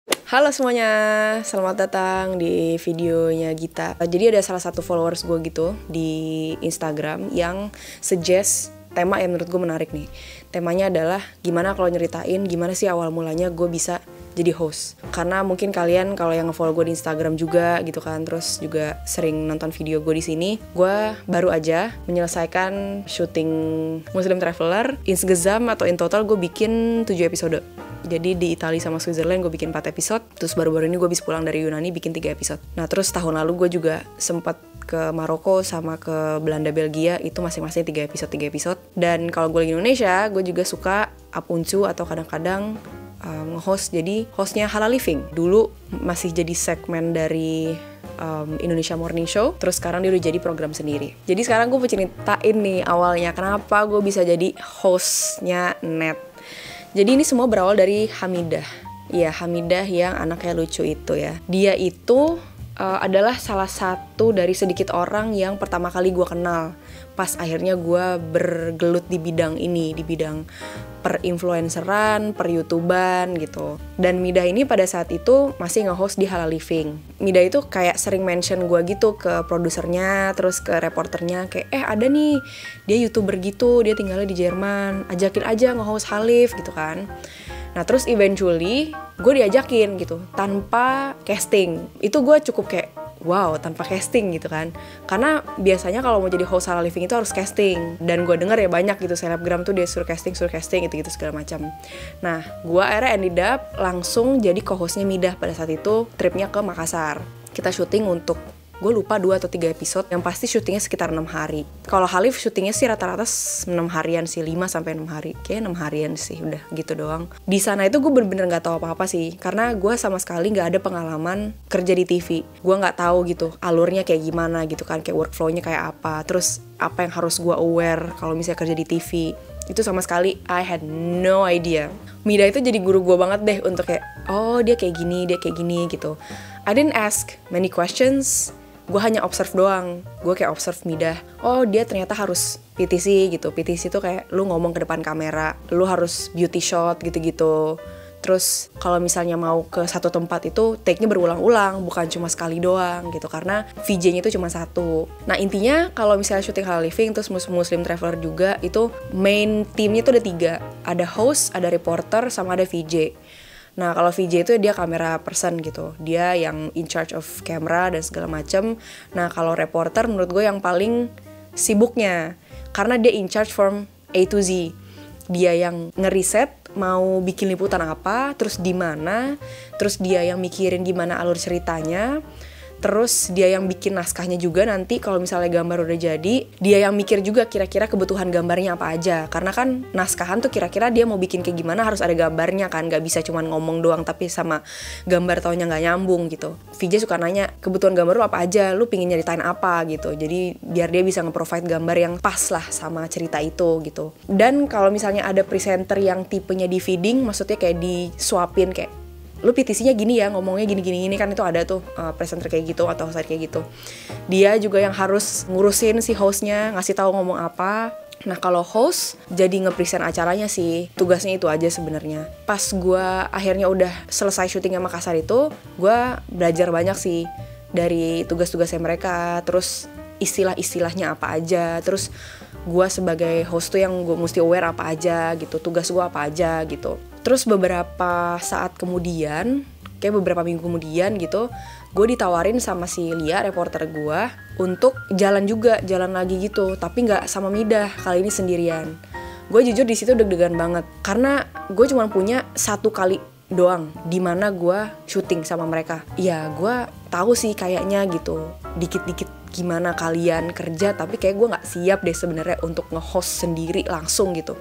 Halo semuanya, selamat datang di videonya Gita. Jadi ada salah satu followers gue gitu di Instagram yang suggest tema yang menurut gue menarik nih. Temanya adalah gimana kalau nyeritain gimana sih awal mulanya gue bisa jadi host. Karena mungkin kalian kalau yang nge-follow gue di Instagram juga gitu kan, terus juga sering nonton video gue di sini. Gue baru aja menyelesaikan syuting Muslim Traveler. Insgesamt atau in total gue bikin 7 episode. Jadi di Italia sama Switzerland gue bikin 4 episode. Terus baru-baru ini gue habis pulang dari Yunani bikin 3 episode. Nah terus tahun lalu gue juga sempat ke Maroko sama ke Belanda Belgia. Itu masing-masing 3 episode. Dan kalau gue lagi di Indonesia, gue juga suka up-uncu atau kadang-kadang nge-host. Jadi hostnya Halal Living. Dulu masih jadi segmen dari Indonesia Morning Show. Terus sekarang dia udah jadi program sendiri. Jadi sekarang gue mau ceritain nih awalnya kenapa gue bisa jadi hostnya Net. Jadi ini semua berawal dari Hamidah. Ya, Hamidah yang anaknya lucu itu ya. Dia itu adalah salah satu dari sedikit orang yang pertama kali gue kenal. Pas akhirnya gue bergelut di bidang ini, di bidang per-influenceran, per-youtuban gitu. Dan Midah ini pada saat itu masih nge-host di Halal Living. Midah itu kayak sering mention gue gitu ke produsernya, terus ke reporternya, kayak ada nih, dia youtuber gitu, dia tinggalnya di Jerman, ajakin aja nge-host Halif gitu kan. Nah terus eventually gue diajakin gitu, tanpa casting. Itu gue cukup kayak, wow, tanpa casting gitu kan. Karena biasanya kalau mau jadi host Halal Living itu harus casting. Dan gue denger ya banyak gitu, selebgram tuh dia suruh casting gitu-gitu segala macam. Nah, gue akhirnya ended up langsung jadi co-hostnya Midah pada saat itu, tripnya ke Makassar. Kita syuting untuk, gue lupa 2 atau 3 episode, yang pasti syutingnya sekitar 6 hari. Kalau Halif syutingnya sih rata-rata 6 harian sih, 5-6 hari. Kayaknya 6 harian sih, udah gitu doang. Di sana itu gue bener-bener gak tahu apa-apa sih, karena gue sama sekali gak ada pengalaman kerja di TV. Gue gak tahu gitu, alurnya kayak gimana gitu kan, kayak workflow-nya kayak apa, terus apa yang harus gue aware kalau misalnya kerja di TV. Itu sama sekali, I had no idea. Midah itu jadi guru gue banget deh untuk kayak, oh dia kayak gini gitu. I didn't ask many questions, gue hanya observe doang. Gue kayak observe Midah, oh dia ternyata harus PTC gitu. PTC itu kayak lu ngomong ke depan kamera, lu harus beauty shot gitu-gitu. Terus kalau misalnya mau ke satu tempat itu take-nya berulang-ulang, bukan cuma sekali doang gitu, karena VJ-nya itu cuma satu. Nah intinya kalau misalnya syuting Halal Living terus Muslim Traveler juga, itu main teamnya itu ada 3. Ada host, ada reporter, sama ada VJ. Nah kalau VJ itu dia kamera person gitu, dia yang in charge of camera dan segala macam. Nah kalau reporter menurut gue yang paling sibuknya, karena dia in charge from A to Z. Dia yang ngeriset mau bikin liputan apa, terus di mana, terus dia yang mikirin gimana alur ceritanya. Terus dia yang bikin naskahnya juga nanti kalau misalnya gambar udah jadi, dia yang mikir juga kira-kira kebutuhan gambarnya apa aja. Karena kan naskahan tuh kira-kira dia mau bikin kayak gimana harus ada gambarnya kan, gak bisa cuman ngomong doang tapi sama gambar taunya gak nyambung gitu. VJ suka nanya, kebutuhan gambar lu apa aja, lu pingin nyeritain apa gitu. Jadi biar dia bisa nge-provide gambar yang pas lah sama cerita itu gitu. Dan kalau misalnya ada presenter yang tipenya di feeding, maksudnya kayak disuapin kayak, lu PTC-nya gini ya, ngomongnya gini kan, itu ada tuh presenter kayak gitu atau host kayak gitu. Dia juga yang harus ngurusin si hostnya, ngasih tahu ngomong apa. Nah kalau host jadi nge-present acaranya sih, tugasnya itu aja sebenarnya. Pas gue akhirnya udah selesai syutingnya Makassar itu, gue belajar banyak sih dari tugas-tugasnya mereka, terus istilah-istilahnya apa aja, terus gue sebagai host tuh yang gue mesti aware apa aja gitu, tugas gue apa aja gitu. Terus beberapa saat kemudian, kayak beberapa minggu kemudian gitu, gue ditawarin sama si Lia, reporter gue, untuk jalan lagi gitu, tapi nggak sama Midah, kali ini sendirian. Gue jujur di situ deg-degan banget, karena gue cuma punya 1 kali doang dimana gue syuting sama mereka. Ya gue tahu sih kayaknya gitu, dikit-dikit gimana kalian kerja, tapi kayak gue nggak siap deh sebenarnya untuk nge-host sendiri langsung gitu.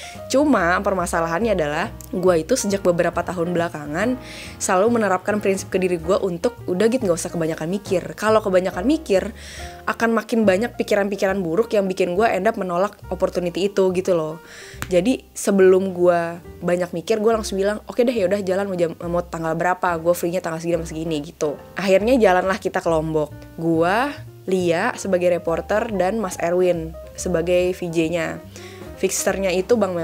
Cuma permasalahannya adalah gue itu sejak beberapa tahun belakangan selalu menerapkan prinsip ke diri gue untuk udah gitu nggak usah kebanyakan mikir. Kalau kebanyakan mikir akan makin banyak pikiran-pikiran buruk yang bikin gue end up menolak opportunity itu gitu loh. Jadi sebelum gue banyak mikir, gue langsung bilang oke deh yaudah jalan, mau tanggal berapa, gue free-nya tanggal segini sama segini gitu. Akhirnya jalanlah kita ke Lombok. Gue, Lia sebagai reporter, dan Mas Erwin sebagai VJ-nya. Fixernya itu Bang Mehmet.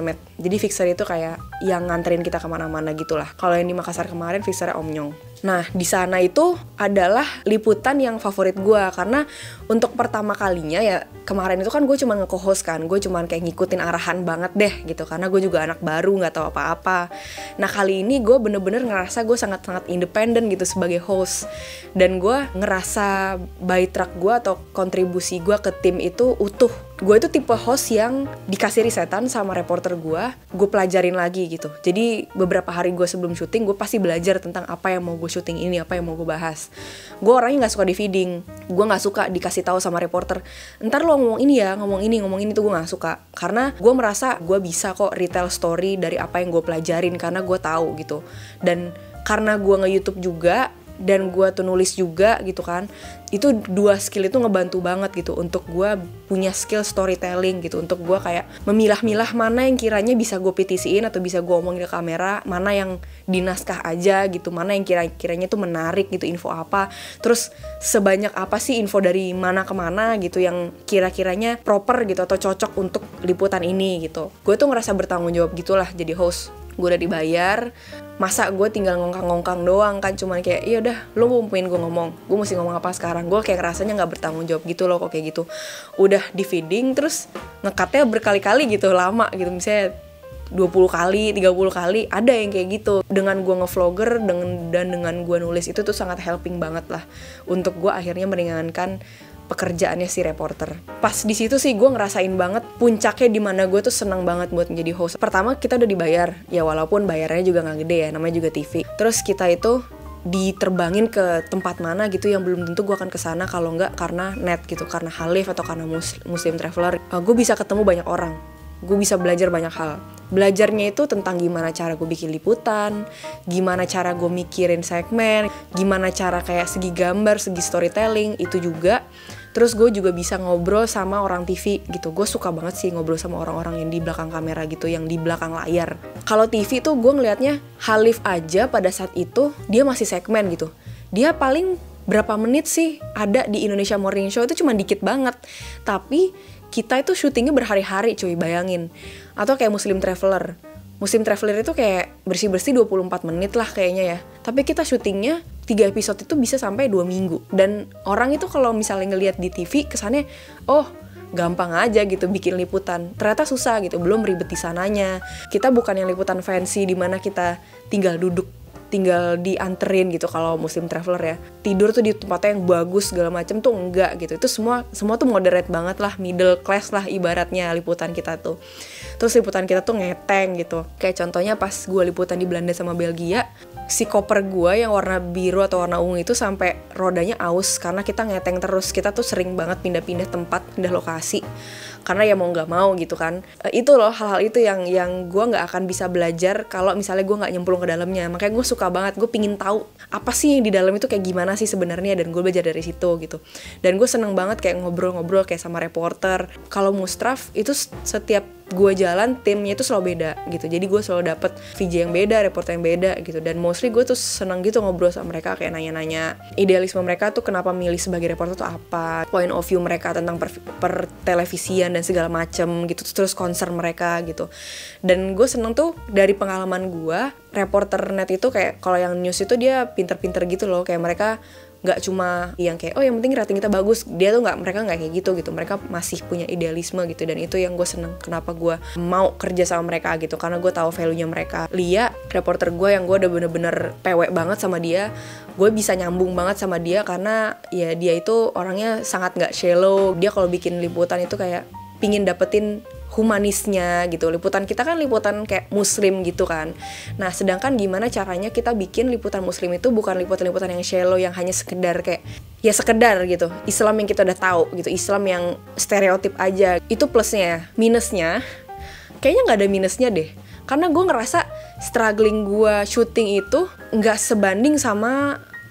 Jadi fixer itu kayak yang nganterin kita kemana-mana gitulah. Kalau yang di Makassar kemarin fixernya Om Nyong. Nah, di sana itu adalah liputan yang favorit gue, karena untuk pertama kalinya ya, kemarin itu kan gue cuma nge-co-host kan, gue cuma kayak ngikutin arahan banget deh gitu, karena gue juga anak baru, nggak tahu apa-apa. Nah, kali ini gue bener-bener ngerasa gue sangat-sangat independen gitu sebagai host, dan gue ngerasa by track gue atau kontribusi gue ke tim itu utuh. Gue itu tipe host yang dikasih risetan sama reporter gue pelajarin lagi gitu. Jadi beberapa hari gue sebelum syuting, gue pasti belajar tentang apa yang mau gue syuting ini, apa yang mau gue bahas. Gue orangnya nggak suka di feeding, gue nggak suka dikasih tahu sama reporter, ntar lo ngomong ini ya, ngomong ini tuh gue nggak suka. Karena gue merasa gue bisa kok retell story dari apa yang gue pelajarin, karena gue tahu gitu. Dan karena gue nge-YouTube juga, dan gue tuh nulis juga gitu kan, itu dua skill itu ngebantu banget gitu untuk gue punya skill storytelling gitu, untuk gue kayak memilah-milah mana yang kiranya bisa gue PTC-in atau bisa gue omongin ke kamera, mana yang dinaskah aja gitu, mana yang kiranya tuh menarik gitu, info apa, terus sebanyak apa sih info dari mana ke mana gitu yang kira-kiranya proper gitu atau cocok untuk liputan ini gitu. Gue tuh ngerasa bertanggung jawab gitulah jadi host. Gue udah dibayar, masa gue tinggal ngongkang-ngongkang doang kan, cuman kayak iya udah lo ngumumin gue ngomong, gue mesti ngomong apa sekarang. Gue kayak rasanya nggak bertanggung jawab gitu loh kok kayak gitu. Udah di feeding terus ngekatnya berkali-kali gitu, lama gitu, misalnya 20 kali, 30 kali, ada yang kayak gitu. Dengan gue ngevlogger dan dengan gue nulis itu tuh sangat helping banget lah untuk gue akhirnya meringankan pekerjaannya si reporter. Pas di situ sih gue ngerasain banget puncaknya, di mana gue tuh senang banget buat menjadi host. Pertama kita udah dibayar, ya walaupun bayarnya juga nggak gede ya, namanya juga TV. Terus kita itu diterbangin ke tempat mana gitu yang belum tentu gue akan kesana kalau nggak karena net gitu, karena Halif atau karena Muslim Traveler. Gue bisa ketemu banyak orang, gue bisa belajar banyak hal. Belajarnya itu tentang gimana cara gue bikin liputan, gimana cara gue mikirin segmen, gimana cara kayak segi gambar, segi storytelling, itu juga. Terus gue juga bisa ngobrol sama orang TV gitu. Gue suka banget sih ngobrol sama orang-orang yang di belakang kamera gitu, yang di belakang layar. Kalau TV tuh gue ngelihatnya Halif aja pada saat itu dia masih segmen gitu. Dia paling berapa menit sih ada di Indonesia Morning Show, itu cuma dikit banget. Tapi kita itu syutingnya berhari-hari cuy, bayangin. Atau kayak Muslim Traveler. Muslim Traveler itu kayak bersih-bersih 24 menit lah kayaknya ya. Tapi kita syutingnya 3 episode itu bisa sampai 2 minggu. Dan orang itu kalau misalnya ngelihat di TV kesannya, oh gampang aja gitu bikin liputan. Ternyata susah gitu, belum ribet di sananya. Kita bukan yang liputan fancy di mana kita tinggal duduk, tinggal dianterin gitu kalau Muslim Traveler ya. Tidur tuh di tempatnya yang bagus segala macem tuh enggak gitu. Itu semua tuh moderate banget lah, middle class lah ibaratnya liputan kita tuh. Terus liputan kita tuh ngeteng gitu. Kayak contohnya pas gue liputan di Belanda sama Belgia, si koper gue yang warna biru atau warna ungu itu sampai rodanya aus karena kita ngeteng terus. Kita tuh sering banget pindah-pindah tempat, pindah lokasi. Karena ya mau nggak mau gitu kan. Itu loh hal-hal itu yang gue nggak akan bisa belajar kalau misalnya gue nggak nyemplung ke dalamnya. Makanya gue suka banget, gue pingin tahu apa sih yang di dalam itu kayak gimana sih sebenarnya, dan gue belajar dari situ gitu. Dan gue seneng banget kayak ngobrol-ngobrol kayak sama reporter. Kalau Mustraf itu setiap gue jalan timnya itu selalu beda gitu, jadi gue selalu dapet VJ yang beda, reporter yang beda gitu. Dan mostly gue tuh seneng gitu ngobrol sama mereka, kayak nanya-nanya idealisme mereka tuh kenapa milih sebagai reporter tuh apa, point of view mereka tentang per televisian dan segala macem gitu, terus concern mereka gitu. Dan gue seneng tuh dari pengalaman gue, reporter net itu kayak kalau yang news itu dia pinter-pinter gitu loh, kayak mereka nggak cuma yang kayak oh yang penting rating kita bagus, mereka nggak kayak gitu, mereka masih punya idealisme gitu. Dan itu yang gue seneng, kenapa gue mau kerja sama mereka gitu, karena gue tahu value-nya mereka. Lia, reporter gue yang gue udah bener-bener pewek banget sama dia, gue bisa nyambung banget sama dia karena ya dia itu orangnya sangat nggak shallow. Dia kalau bikin liputan itu kayak pingin dapetin humanisnya gitu. Liputan kita kan liputan kayak muslim gitu kan. Nah, sedangkan gimana caranya kita bikin liputan muslim itu bukan liputan-liputan yang shallow, yang hanya sekedar kayak ya sekedar gitu. Islam yang kita udah tahu gitu, Islam yang stereotip aja. Itu plusnya. Minusnya kayaknya nggak ada minusnya deh. Karena gue ngerasa struggling gue syuting itu nggak sebanding sama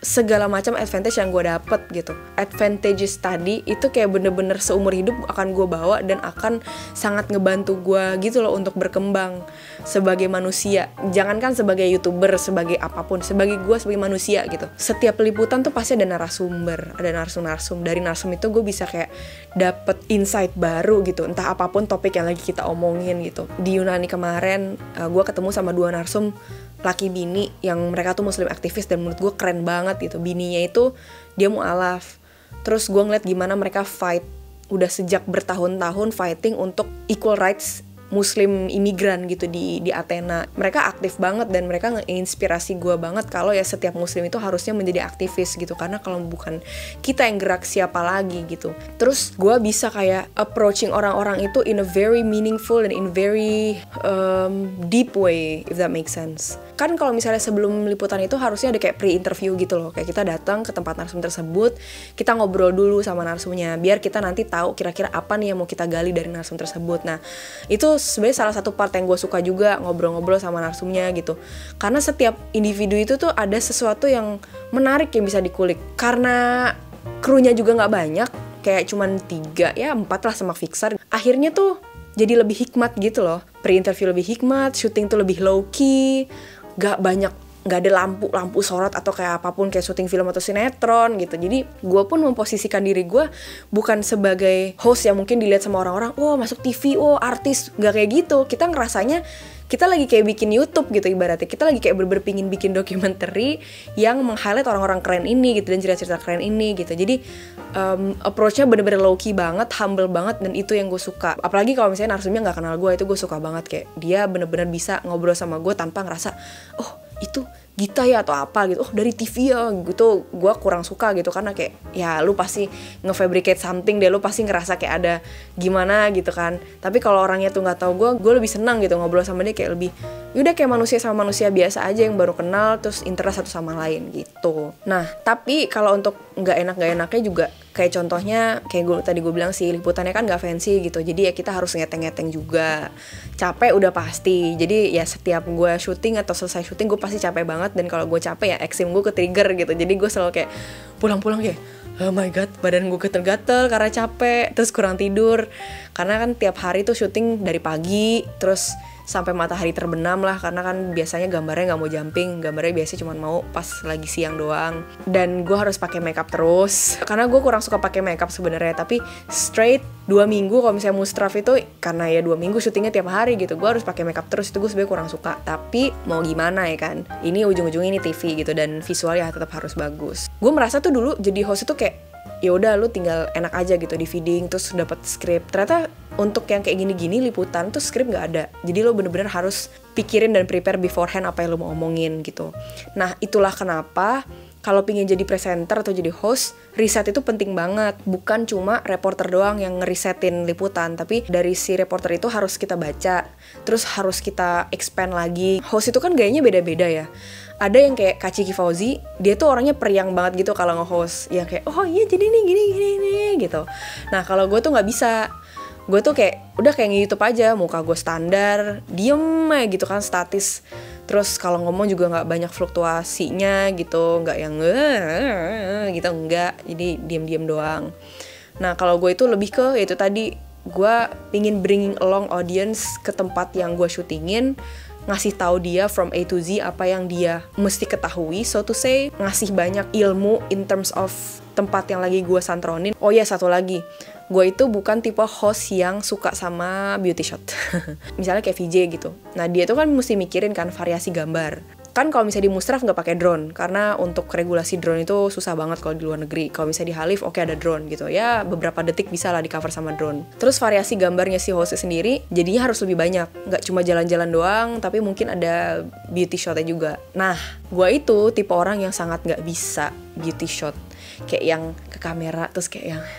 segala macam advantage yang gue dapet gitu. Advantages tadi itu kayak bener-bener seumur hidup akan gue bawa dan akan sangat ngebantu gue gitu loh untuk berkembang sebagai manusia. Jangankan sebagai YouTuber, sebagai apapun, sebagai gue sebagai manusia gitu. Setiap liputan tuh pasti ada narasumber, ada narsum-narsum. Dari narsum itu gue bisa kayak dapet insight baru gitu, entah apapun topik yang lagi kita omongin gitu. Di Yunani kemarin gue ketemu sama 2 narsum laki bini yang mereka tuh muslim aktivis dan menurut gue keren banget gitu. Bininya itu dia mu'alaf, terus gue ngeliat gimana mereka fight udah sejak bertahun-tahun fighting untuk equal rights muslim imigran gitu di Athena. Mereka aktif banget dan mereka ngeinspirasi gue banget kalau ya setiap muslim itu harusnya menjadi aktivis gitu, karena kalau bukan kita yang gerak siapa lagi gitu. Terus gue bisa kayak approaching orang-orang itu in a very meaningful and in very deep way, if that makes sense. Kan kalau misalnya sebelum liputan itu harusnya ada kayak pre-interview gitu loh, kayak kita datang ke tempat narsum tersebut, kita ngobrol dulu sama narsumnya biar kita nanti tahu kira-kira apa nih yang mau kita gali dari narsum tersebut. Nah itu sebenarnya salah satu part yang gue suka juga, ngobrol-ngobrol sama narsumnya gitu, karena setiap individu itu tuh ada sesuatu yang menarik yang bisa dikulik. Karena krunya juga nggak banyak, kayak cuman 3 ya 4 lah sama fixer, akhirnya tuh jadi lebih hikmat gitu loh. Pre-interview lebih hikmat, syuting tuh lebih low key, gak ada lampu sorot atau kayak apapun kayak syuting film atau sinetron gitu. Jadi gue pun memposisikan diri gue bukan sebagai host yang mungkin dilihat sama orang-orang, oh masuk TV, oh artis, gak kayak gitu. Kita ngerasanya kita lagi kayak bikin YouTube gitu ibaratnya. Kita lagi kayak pingin bikin dokumenter yang meng-highlight orang-orang keren ini gitu dan cerita-cerita keren ini gitu. Jadi approach-nya bener-bener low-key banget, humble banget, dan itu yang gue suka. Apalagi kalau misalnya narsumnya gak kenal gue, itu gue suka banget. Kayak dia bener-bener bisa ngobrol sama gue tanpa ngerasa, oh itu Gita ya atau apa gitu, oh dari TV ya gitu. Gue kurang suka gitu, karena kayak ya lu pasti nge-fabricate something deh, lu pasti ngerasa kayak ada gimana gitu kan. Tapi kalau orangnya tuh nggak tahu gue lebih senang gitu ngobrol sama dia, kayak lebih yaudah kayak manusia sama manusia biasa aja yang baru kenal terus interest satu sama lain gitu. Nah tapi kalau untuk nggak enaknya juga kayak contohnya kayak tadi gue bilang sih, liputannya kan nggak fancy gitu, jadi ya kita harus ngeteng-ngeteng juga. Capek udah pasti, jadi ya setiap gue syuting atau selesai syuting gue pasti capek banget, dan kalau gue capek ya eksim gue ke-trigger gitu. Jadi gue selalu kayak pulang-pulang kayak oh my god, badan gue gatel-gatel karena capek, terus kurang tidur. Karena kan tiap hari tuh syuting dari pagi terus sampai matahari terbenam lah, karena kan biasanya gambarnya nggak mau jumping, gambarnya biasanya cuma mau pas lagi siang doang. Dan gue harus pakai makeup terus, karena gue kurang suka pakai makeup sebenarnya. Tapi straight 2 minggu kalau misalnya mustraf itu, karena ya 2 minggu syutingnya tiap hari gitu, gue harus pakai makeup terus. Itu gue sebenarnya kurang suka, tapi mau gimana ya kan, ini ujung-ujungnya ini TV gitu, dan visualnya tetap harus bagus. Gue merasa tuh dulu jadi host itu kayak ya udah lu tinggal enak aja gitu di feeding terus dapat skrip. Ternyata untuk yang kayak gini-gini liputan tuh skrip nggak ada, jadi lo bener-bener harus pikirin dan prepare beforehand apa yang lo mau omongin gitu. Nah itulah kenapa kalau pingin jadi presenter atau jadi host, riset itu penting banget. Bukan cuma reporter doang yang ngerisetin liputan, tapi dari si reporter itu harus kita baca, terus harus kita expand lagi. Host itu kan gayanya beda-beda ya. Ada yang kayak Kak Ciki Fauzi, dia tuh orangnya periang banget gitu kalau nge-host. Ya kayak, oh iya jadi nih gini gitu. Nah kalau gue tuh gak bisa. Gue tuh kayak, udah kayak nge-YouTube aja, muka gue standar, diem aja gitu kan, statis. Terus kalau ngomong juga gak banyak fluktuasinya gitu, gak yang gitu, enggak. Jadi diem-diem doang. Nah kalau gue itu lebih ke, itu tadi, gue pingin bringing along audience ke tempat yang gue syutingin, ngasih tahu dia from A to Z apa yang dia mesti ketahui, so to say, ngasih banyak ilmu in terms of tempat yang lagi gue santronin. Oh ya, satu lagi, gue itu bukan tipe host yang suka sama beauty shot. Misalnya kayak VJ gitu. Nah dia tuh kan mesti mikirin kan variasi gambar. Kan kalau misalnya di Musraf nggak pakai drone, karena untuk regulasi drone itu susah banget kalau di luar negeri. Kalau misalnya di Halif, oke ada drone gitu. Ya beberapa detik bisa lah di cover sama drone. Terus variasi gambarnya si hostnya sendiri, jadinya harus lebih banyak. Nggak cuma jalan-jalan doang, tapi mungkin ada beauty shotnya juga. Nah, gue itu tipe orang yang sangat nggak bisa beauty shot. Kayak yang ke kamera, terus kayak yang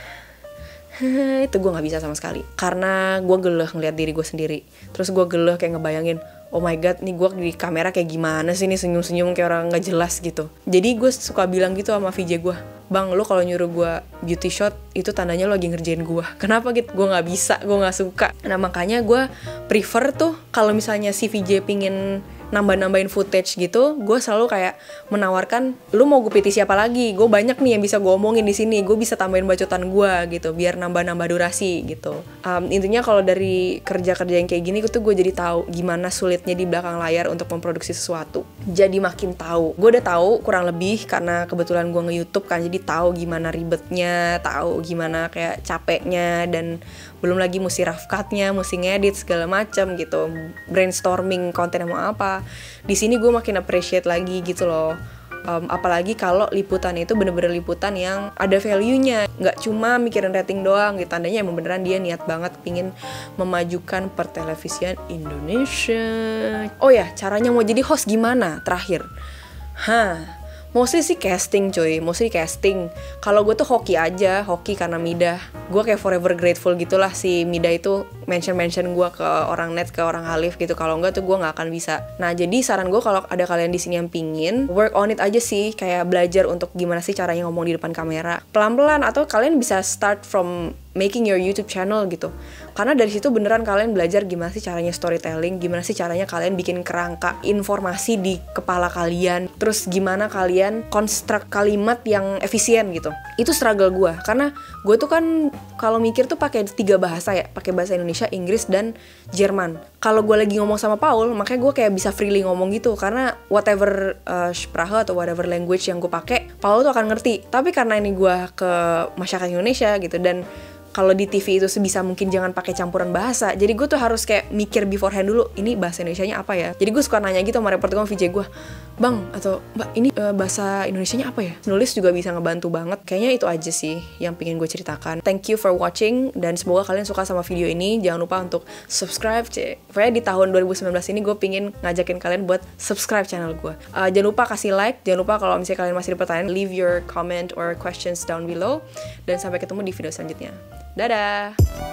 itu gue nggak bisa sama sekali. Karena gue geleh ngeliat diri gue sendiri. Terus gue geleh kayak ngebayangin, oh my god, nih gue di kamera kayak gimana sih nih, senyum-senyum kayak orang gak jelas gitu. Jadi gue suka bilang gitu sama VJ gue, bang, lo kalau nyuruh gue beauty shot, itu tandanya lo lagi ngerjain gue. Kenapa gitu? Gue gak bisa, gue gak suka. Nah makanya gue prefer tuh, kalau misalnya si VJ pingin nambah-nambahin footage gitu, gue selalu kayak menawarkan, lu mau gue PT siapa lagi? Gue banyak nih yang bisa gue omongin di sini, gue bisa tambahin bacotan gue gitu, biar nambah-nambah durasi gitu. Intinya kalau dari kerja-kerja yang kayak gini, gue jadi tahu gimana sulitnya di belakang layar untuk memproduksi sesuatu. Jadi makin tahu. Gue udah tahu kurang lebih karena kebetulan gue nge-YouTube kan, jadi tahu gimana ribetnya, tahu gimana kayak capeknya, dan belum lagi mesti rough cut-nya, mesti ngedit segala macam gitu, brainstorming konten mau apa. Di sini gue makin appreciate lagi gitu loh. Apalagi kalau liputan itu bener-bener liputan yang ada value-nya, nggak cuma mikirin rating doang gitu. Tandanya emang beneran dia niat banget pingin memajukan pertelevisian Indonesia. Oh ya, caranya mau jadi host gimana? Terakhir, mostly sih casting cuy, mostly casting. Kalau gue tuh hoki aja, hoki karena Mida. Gue kayak forever grateful gitulah si Mida itu mention gue ke orang net, ke orang Halif gitu. Kalau enggak tuh gue nggak akan bisa. Nah jadi saran gue kalau ada kalian di sini yang pingin, work on it aja sih, kayak belajar untuk gimana sih caranya ngomong di depan kamera. Pelan-pelan, atau kalian bisa start from making your YouTube channel gitu. Karena dari situ beneran kalian belajar gimana sih caranya storytelling, gimana sih caranya kalian bikin kerangka informasi di kepala kalian, terus gimana kalian konstruk kalimat yang efisien gitu. Itu struggle gue, karena gue tuh kan kalau mikir tuh pakai 3 bahasa ya, pakai bahasa Indonesia, Inggris, dan Jerman. Kalau gue lagi ngomong sama Paul, makanya gue kayak bisa freely ngomong gitu, karena whatever Sprache atau whatever language yang gue pakai, Paul tuh akan ngerti. Tapi karena ini gue ke masyarakat Indonesia gitu, dan kalau di TV itu sebisa mungkin jangan pakai campuran bahasa. Jadi gue tuh harus kayak mikir beforehand dulu, ini bahasa Indonesianya apa ya. Jadi gue suka nanya gitu sama reporter gue, VJ gue, bang atau mbak, ini bahasa Indonesianya apa ya. Nulis juga bisa ngebantu banget. Kayaknya itu aja sih yang pengen gue ceritakan. Thank you for watching, dan semoga kalian suka sama video ini. Jangan lupa untuk subscribe. Pokoknya di tahun 2019 ini gue pengen ngajakin kalian buat subscribe channel gue. Jangan lupa kasih like. Jangan lupa kalau misalnya kalian masih ada pertanyaan, leave your comment or questions down below. Dan sampai ketemu di video selanjutnya. Dadah!